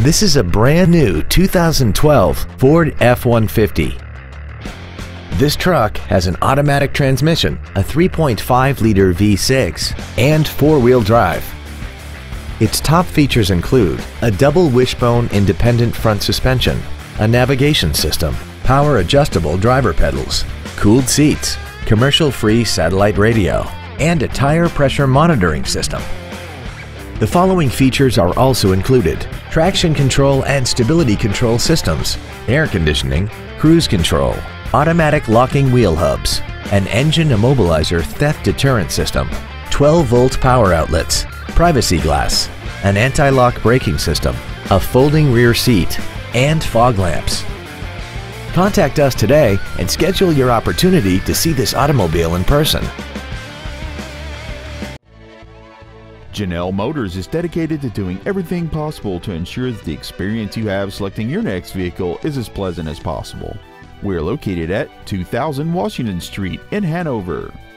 This is a brand new 2012 Ford F-150. This truck has an automatic transmission, a 3.5-liter V6, and four-wheel drive. Its top features include a double wishbone independent front suspension, a navigation system, power adjustable driver pedals, cooled seats, commercial-free satellite radio, and a tire pressure monitoring system. The following features are also included: traction control and stability control systems, air conditioning, cruise control, automatic locking wheel hubs, an engine immobilizer theft deterrent system, 12-volt power outlets, privacy glass, an anti-lock braking system, a folding rear seat, and fog lamps. Contact us today and schedule your opportunity to see this automobile in person. Janelle Motors is dedicated to doing everything possible to ensure that the experience you have selecting your next vehicle is as pleasant as possible. We're located at 2000 Washington Street in Hanover.